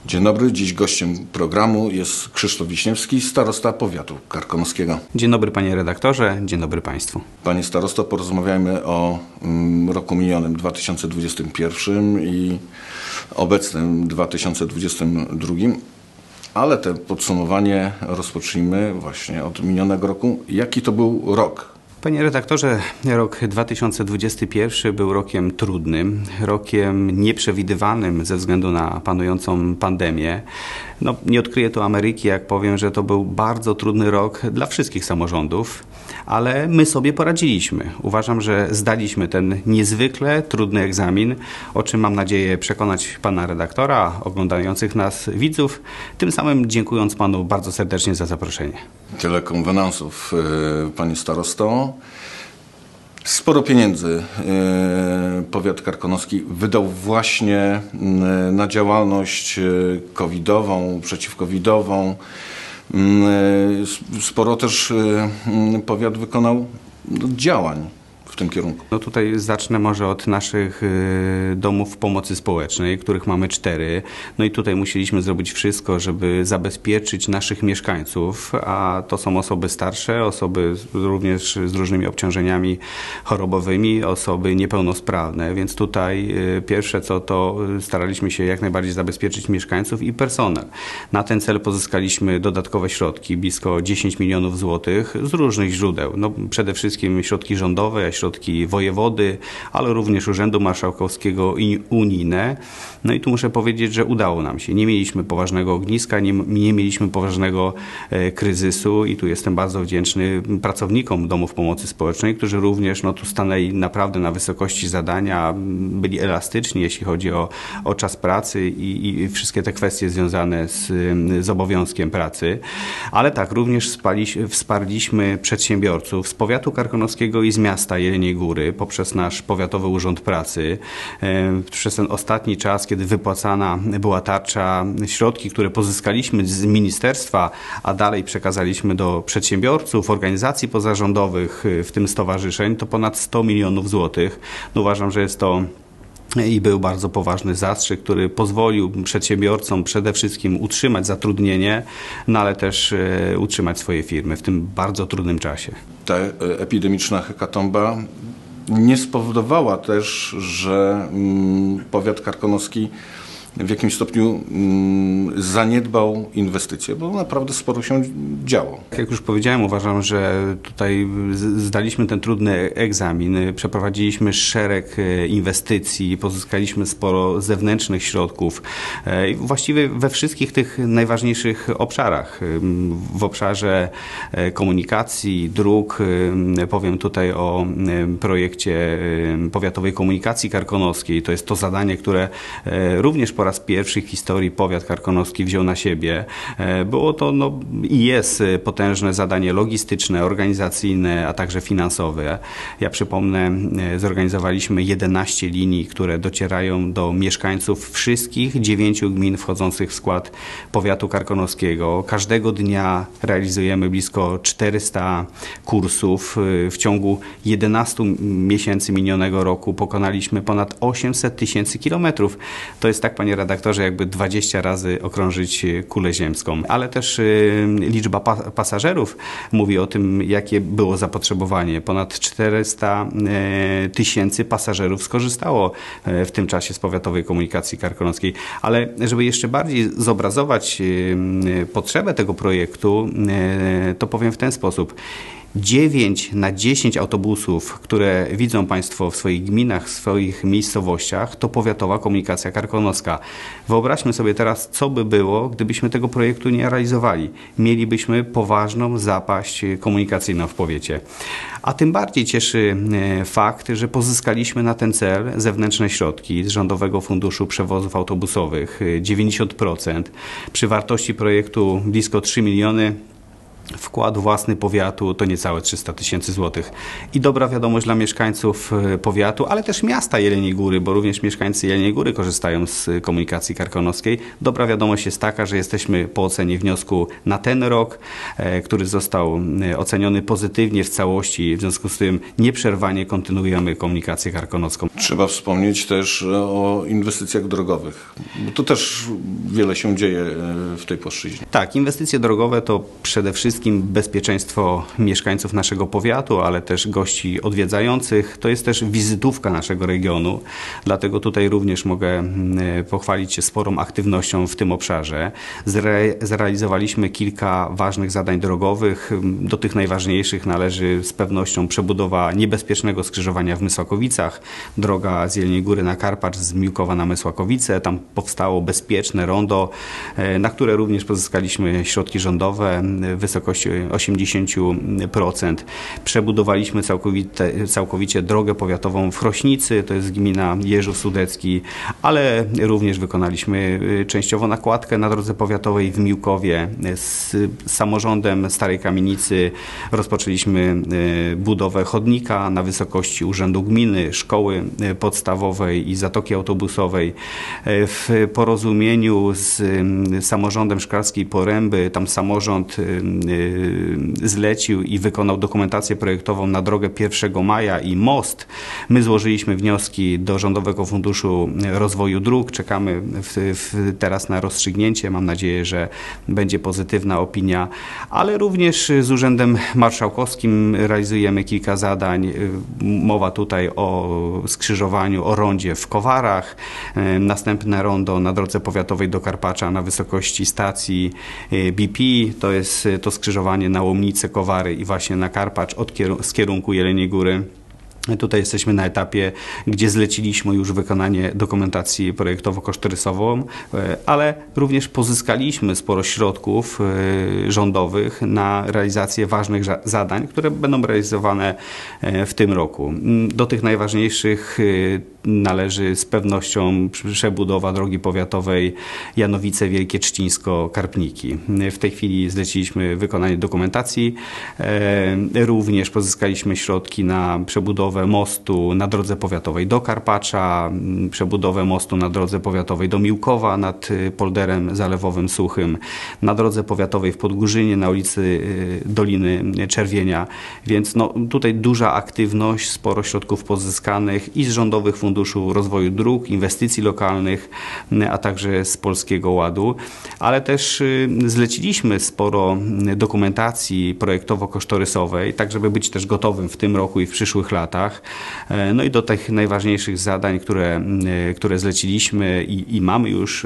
Dzień dobry, dziś gościem programu jest Krzysztof Wiśniewski, starosta powiatu karkonoskiego. Dzień dobry panie redaktorze, dzień dobry państwu. Panie starosto, porozmawiajmy o roku minionym 2021 i obecnym 2022, ale to podsumowanie rozpocznijmy właśnie od minionego roku. Jaki to był rok? Panie redaktorze, rok 2021 był rokiem trudnym, rokiem nieprzewidywalnym ze względu na panującą pandemię. Nie odkryję tu Ameryki, jak powiem, że to był bardzo trudny rok dla wszystkich samorządów, ale my sobie poradziliśmy. Uważam, że zdaliśmy ten niezwykle trudny egzamin, o czym mam nadzieję przekonać pana redaktora, oglądających nas widzów, tym samym dziękując panu bardzo serdecznie za zaproszenie. Tyle konwenansów, panie starosto. Sporo pieniędzy powiat karkonoski wydał właśnie na działalność covidową, przeciwcovidową. Sporo też powiat wykonał działań w tym kierunku. Tutaj zacznę może od naszych domów pomocy społecznej, których mamy 4. I tutaj musieliśmy zrobić wszystko, żeby zabezpieczyć naszych mieszkańców, a to są osoby starsze, osoby również z różnymi obciążeniami chorobowymi, osoby niepełnosprawne, więc tutaj pierwsze co to staraliśmy się jak najbardziej zabezpieczyć mieszkańców i personel. Na ten cel pozyskaliśmy dodatkowe środki, blisko 10 milionów złotych z różnych źródeł. Przede wszystkim środki rządowe, środki wojewody, ale również Urzędu Marszałkowskiego i unijne. I tu muszę powiedzieć, że udało nam się. Nie mieliśmy poważnego ogniska, nie mieliśmy poważnego kryzysu i tu jestem bardzo wdzięczny pracownikom domów pomocy społecznej, którzy również tu stanęli naprawdę na wysokości zadania, byli elastyczni, jeśli chodzi o czas pracy i wszystkie te kwestie związane z obowiązkiem pracy. Ale tak, również wsparliśmy przedsiębiorców z powiatu karkonoskiego i z miasta Jeleniej Góry poprzez nasz Powiatowy Urząd Pracy. Przez ten ostatni czas, kiedy wypłacana była tarcza, środki, które pozyskaliśmy z ministerstwa, a dalej przekazaliśmy do przedsiębiorców, organizacji pozarządowych, w tym stowarzyszeń, to ponad 100 milionów złotych. Uważam, że jest to i był bardzo poważny zastrzyk, który pozwolił przedsiębiorcom przede wszystkim utrzymać zatrudnienie, ale też utrzymać swoje firmy w tym bardzo trudnym czasie. Ta epidemiczna hekatomba nie spowodowała też, że powiat karkonoski w jakimś stopniu zaniedbał inwestycje, bo naprawdę sporo się działo. Jak już powiedziałem, uważam, że tutaj zdaliśmy ten trudny egzamin, przeprowadziliśmy szereg inwestycji, pozyskaliśmy sporo zewnętrznych środków, właściwie we wszystkich tych najważniejszych obszarach. W obszarze komunikacji, dróg, powiem tutaj o projekcie powiatowej komunikacji karkonoskiej. To jest to zadanie, które również po raz pierwszy w historii powiat karkonoski wziął na siebie. Było to i jest potężne zadanie logistyczne, organizacyjne, a także finansowe. Ja przypomnę, zorganizowaliśmy 11 linii, które docierają do mieszkańców wszystkich 9 gmin wchodzących w skład powiatu karkonoskiego. Każdego dnia realizujemy blisko 400 kursów. W ciągu 11 miesięcy minionego roku pokonaliśmy ponad 800 tysięcy kilometrów. To jest tak, panie redaktorze, jakby 20 razy okrążyć kulę ziemską. Ale też liczba pasażerów mówi o tym, jakie było zapotrzebowanie. Ponad 400 tysięcy pasażerów skorzystało w tym czasie z powiatowej komunikacji karkonoskiej. Ale żeby jeszcze bardziej zobrazować potrzebę tego projektu, to powiem w ten sposób. 9 na 10 autobusów, które widzą Państwo w swoich gminach, w swoich miejscowościach, to powiatowa komunikacja karkonoska. Wyobraźmy sobie teraz, co by było, gdybyśmy tego projektu nie realizowali. Mielibyśmy poważną zapaść komunikacyjną w powiecie. A tym bardziej cieszy fakt, że pozyskaliśmy na ten cel zewnętrzne środki z Rządowego Funduszu Przewozów Autobusowych, 90%, przy wartości projektu blisko 3 miliony. Wkład własny powiatu to niecałe 300 000 złotych. I dobra wiadomość dla mieszkańców powiatu, ale też miasta Jeleniej Góry, bo również mieszkańcy Jeleniej Góry korzystają z komunikacji karkonoskiej. Dobra wiadomość jest taka, że jesteśmy po ocenie wniosku na ten rok, który został oceniony pozytywnie w całości. W związku z tym nieprzerwanie kontynuujemy komunikację karkonoską. Trzeba wspomnieć też o inwestycjach drogowych, bo tu też wiele się dzieje w tej płaszczyźnie. Tak, inwestycje drogowe to przede wszystkim bezpieczeństwo mieszkańców naszego powiatu, ale też gości odwiedzających. To jest też wizytówka naszego regionu, dlatego tutaj również mogę pochwalić się sporą aktywnością w tym obszarze. Zrealizowaliśmy kilka ważnych zadań drogowych. Do tych najważniejszych należy z pewnością przebudowa niebezpiecznego skrzyżowania w Mysłakowicach, droga z Jeleniej Góry na Karpacz, z Miłkowa na Mysłakowice. Tam powstało bezpieczne rondo, na które również pozyskaliśmy środki rządowe w wysokości 80%. Przebudowaliśmy całkowicie drogę powiatową w Chrośnicy, to jest gmina Jeżów Sudecki, ale również wykonaliśmy częściowo nakładkę na drodze powiatowej w Miłkowie. Z samorządem Starej Kamienicy rozpoczęliśmy budowę chodnika na wysokości urzędu gminy, szkoły podstawowej i zatoki autobusowej. W porozumieniu z samorządem Szklarskiej Poręby, tam samorząd zlecił i wykonał dokumentację projektową na drogę 1 maja i most. My złożyliśmy wnioski do Rządowego Funduszu Rozwoju Dróg. Czekamy teraz na rozstrzygnięcie. Mam nadzieję, że będzie pozytywna opinia, ale również z Urzędem Marszałkowskim realizujemy kilka zadań. Mowa tutaj o skrzyżowaniu, o rondzie w Kowarach. Następne rondo na drodze powiatowej do Karpacza na wysokości stacji BP. To jest to skrzyżowanie na Łomnice, Kowary i właśnie na Karpacz z kierunku Jeleniej Góry. Tutaj jesteśmy na etapie, gdzie zleciliśmy już wykonanie dokumentacji projektowo-kosztorysową, ale również pozyskaliśmy sporo środków rządowych na realizację ważnych zadań, które będą realizowane w tym roku. Do tych najważniejszych należy z pewnością przebudowa drogi powiatowej Janowice Wielkie Trzcińsko-Karpniki. W tej chwili zleciliśmy wykonanie dokumentacji. Również pozyskaliśmy środki na przebudowę mostu na drodze powiatowej do Karpacza, przebudowę mostu na drodze powiatowej do Miłkowa nad polderem zalewowym Suchym, na drodze powiatowej w Podgórzynie na ulicy Doliny Czerwienia. Więc no, tutaj duża aktywność, sporo środków pozyskanych i z Rządowych Funduszu Rozwoju Dróg, inwestycji lokalnych, a także z Polskiego Ładu, ale też zleciliśmy sporo dokumentacji projektowo-kosztorysowej, tak żeby być też gotowym w tym roku i w przyszłych latach. No i do tych najważniejszych zadań, które zleciliśmy i mamy już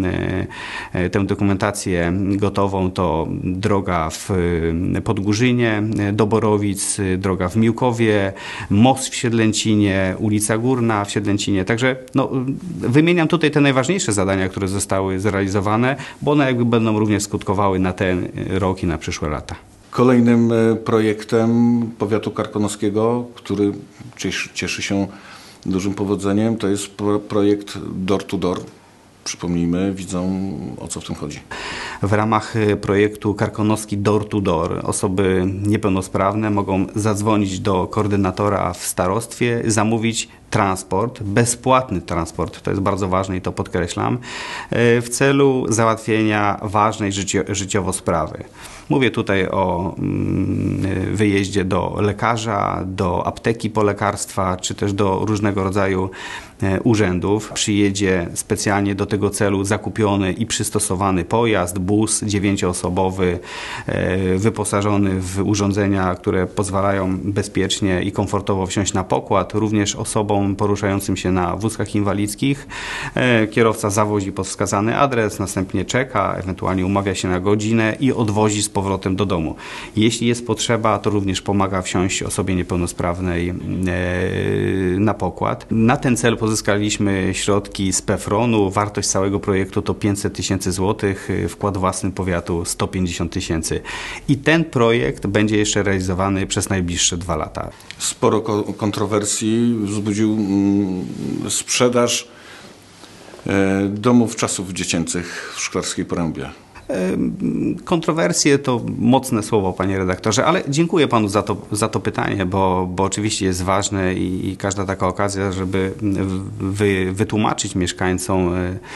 tę dokumentację gotową, to droga w Podgórzynie do Borowic, droga w Miłkowie, most w Siedlęcinie, ulica Górna w Siedlęcinie. Także no, wymieniam tutaj te najważniejsze zadania, które zostały zrealizowane, bo one jakby będą również skutkowały na ten rok i na przyszłe lata. Kolejnym projektem powiatu karkonoskiego, który cieszy się dużym powodzeniem, to jest projekt Door to Door. Przypomnijmy widzom, o co w tym chodzi. W ramach projektu Karkonoski Door to Door osoby niepełnosprawne mogą zadzwonić do koordynatora w starostwie, zamówić transport, bezpłatny transport, to jest bardzo ważne i to podkreślam, w celu załatwienia ważnej życiowo sprawy. Mówię tutaj o wyjeździe do lekarza, do apteki po lekarstwa, czy też do różnego rodzaju urzędów. Przyjedzie specjalnie do tego celu zakupiony i przystosowany pojazd, bus 9-osobowy, wyposażony w urządzenia, które pozwalają bezpiecznie i komfortowo wsiąść na pokład. Również osobom poruszającym się na wózkach inwalidzkich. Kierowca zawozi pod wskazany adres, następnie czeka, ewentualnie umawia się na godzinę i odwozi z powrotem do domu. Jeśli jest potrzeba, to również pomaga wsiąść osobie niepełnosprawnej na pokład. Na ten cel pozyskaliśmy środki z PFRON-u. Wartość całego projektu to 500 000 złotych, wkład własny powiatu 150 000. I ten projekt będzie jeszcze realizowany przez najbliższe 2 lata. Sporo kontrowersji wzbudził sprzedaż domów czasów dziecięcych w Szklarskiej Porębie. Kontrowersje to mocne słowo, panie redaktorze, ale dziękuję panu za to pytanie, bo oczywiście jest ważne i każda taka okazja, żeby wytłumaczyć mieszkańcom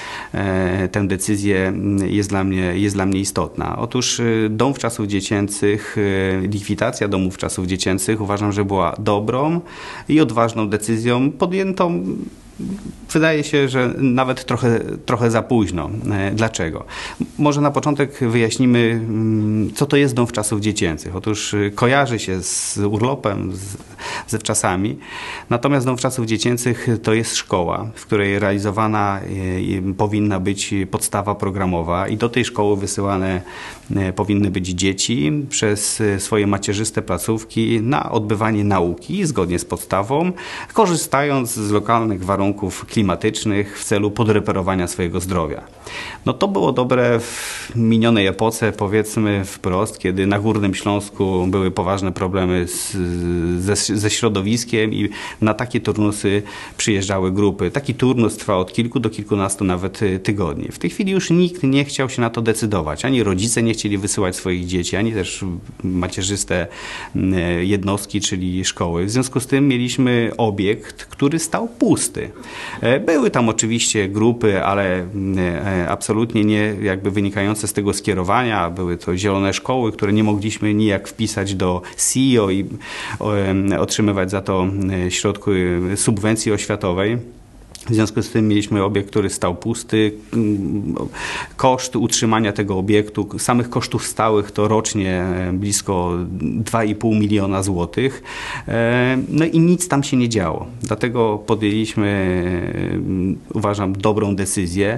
tę decyzję jest dla mnie istotna. Otóż Dom Wczasów Dziecięcych, likwidacja domów wczasów dziecięcych uważam, że była dobrą i odważną decyzją podjętą. Wydaje się, że nawet trochę za późno. Dlaczego? Może na początek wyjaśnimy, co to jest Dom Wczasów Dziecięcych. Otóż kojarzy się z urlopem, ze wczasami. Natomiast Dom Wczasów Dziecięcych to jest szkoła, w której realizowana powinna być podstawa programowa i do tej szkoły wysyłane powinny być dzieci przez swoje macierzyste placówki na odbywanie nauki zgodnie z podstawą, korzystając z lokalnych warunków klimatycznych w celu podreperowania swojego zdrowia. No to było dobre w minionej epoce, powiedzmy wprost, kiedy na Górnym Śląsku były poważne problemy ze środowiskiem i na takie turnusy przyjeżdżały grupy. Taki turnus trwał od kilku do kilkunastu nawet tygodni. W tej chwili już nikt nie chciał się na to decydować. Ani rodzice nie chcieli wysyłać swoich dzieci, ani też macierzyste jednostki, czyli szkoły. W związku z tym mieliśmy obiekt, który stał pusty. Były tam oczywiście grupy, ale absolutnie nie jakby wynikające z tego skierowania. Były to zielone szkoły, które nie mogliśmy nijak wpisać do SIO i otrzymywać za to środki subwencji oświatowej. W związku z tym mieliśmy obiekt, który stał pusty. Koszt utrzymania tego obiektu, samych kosztów stałych to rocznie blisko 2,5 miliona złotych. No i nic tam się nie działo. Dlatego podjęliśmy, uważam, dobrą decyzję,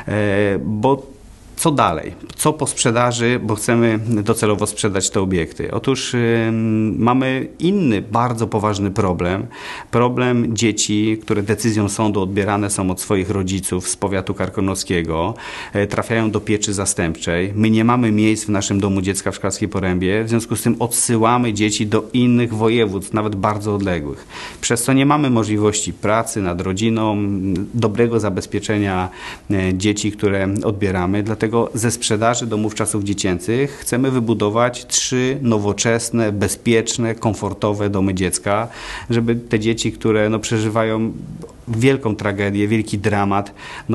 bo co dalej? Co po sprzedaży, bo chcemy docelowo sprzedać te obiekty? Otóż mamy inny, bardzo poważny problem. Problem dzieci, które decyzją sądu odbierane są od swoich rodziców z powiatu karkonoskiego, trafiają do pieczy zastępczej. My nie mamy miejsc w naszym domu dziecka w Szklarskiej Porębie, w związku z tym odsyłamy dzieci do innych województw, nawet bardzo odległych. Przez co nie mamy możliwości pracy nad rodziną, dobrego zabezpieczenia dzieci, które odbieramy. Dlatego ze sprzedaży domów wczasów dziecięcych chcemy wybudować 3 nowoczesne, bezpieczne, komfortowe domy dziecka, żeby te dzieci, które przeżywają wielką tragedię, wielki dramat,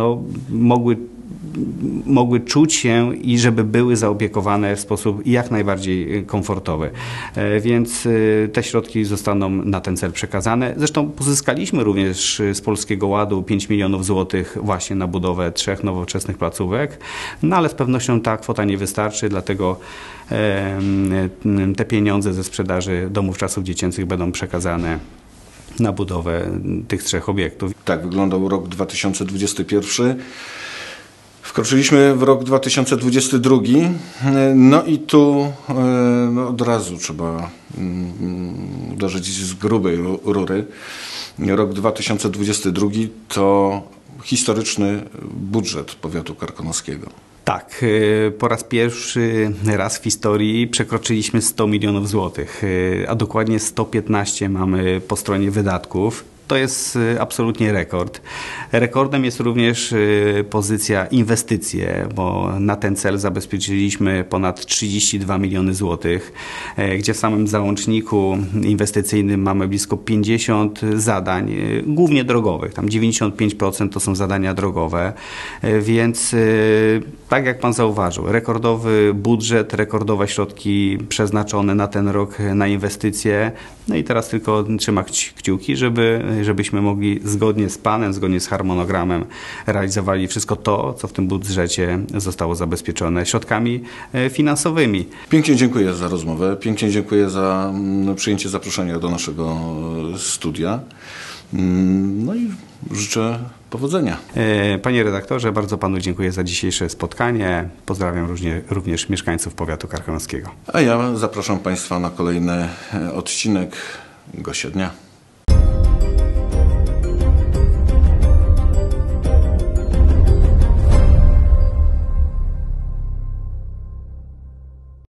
mogły czuć się i żeby były zaopiekowane w sposób jak najbardziej komfortowy. Więc te środki zostaną na ten cel przekazane. Zresztą pozyskaliśmy również z Polskiego Ładu 5 milionów złotych właśnie na budowę 3 nowoczesnych placówek, no ale z pewnością ta kwota nie wystarczy, dlatego te pieniądze ze sprzedaży domów wczasów dziecięcych będą przekazane na budowę tych 3 obiektów. Tak wyglądał rok 2021. Wkroczyliśmy w rok 2022, no i tu od razu trzeba uderzyć z grubej rury. Rok 2022 to historyczny budżet powiatu karkonoskiego. Tak, po raz pierwszy raz w historii przekroczyliśmy 100 milionów złotych, a dokładnie 115 mamy po stronie wydatków. To jest absolutnie rekord. Rekordem jest również pozycja inwestycje, bo na ten cel zabezpieczyliśmy ponad 32 miliony złotych, gdzie w samym załączniku inwestycyjnym mamy blisko 50 zadań, głównie drogowych. Tam 95% to są zadania drogowe, więc tak jak pan zauważył, rekordowy budżet, rekordowe środki przeznaczone na ten rok na inwestycje. No i teraz tylko trzymać kciuki, żebyśmy mogli zgodnie z planem, zgodnie z harmonogramem realizowali wszystko to, co w tym budżecie zostało zabezpieczone środkami finansowymi. Pięknie dziękuję za rozmowę, pięknie dziękuję za przyjęcie zaproszenia do naszego studia. No i życzę powodzenia. Panie redaktorze, bardzo panu dziękuję za dzisiejsze spotkanie. Pozdrawiam również mieszkańców powiatu karkonoskiego. A ja zapraszam państwa na kolejny odcinek Gościa Dnia.